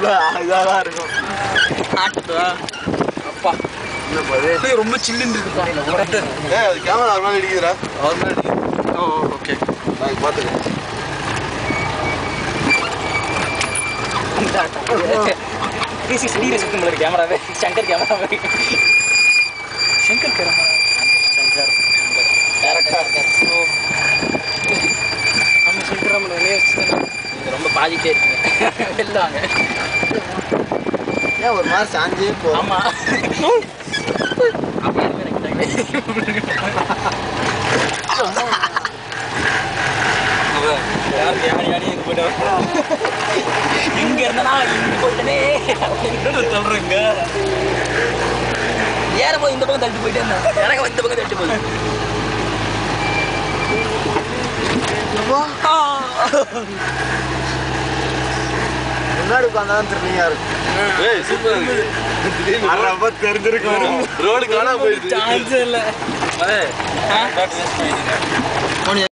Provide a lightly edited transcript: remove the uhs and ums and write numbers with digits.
இதாக இருக்கும். ஆட்டுதா அப்பா ரொம்ப சில்லுன்னு இருக்குப்பா. அது கேமரா அவர் மேலே அடிக்குதுடா. அவர் மேலே அடிக்குது. ஓ ஓகே நான் பார்த்துக்கேன். கேமராவே சங்கர் கேமராவே சங்கர் கேமரா நம்ம சங்கர் நம்ம வெளியே வச்சுருந்தோம். நீங்கள் ரொம்ப பாதிக்கிட்டே இருக்குங்க. வெளில வாங்க. ஏன் ஒரு மாதிரி சாஞ்சே போ. ஆமாம் அப்படியே இங்க இருந்தா இங்க போயிட்டனே சொல்றேங்க. ஏற போய் இந்த பக்கம் தள்ளிட்டு போயிட்டே இருந்தேன். எனக்கு இந்த பக்கம் தள்ளிட்டு போய் முன்னாடி உட்காந்தாலும் திரும்பியா இருக்கும். தெரிஞ்சிருக்கும். ரோடு காணாம போயிடுச்சு. சான்ஸ் இல்லை.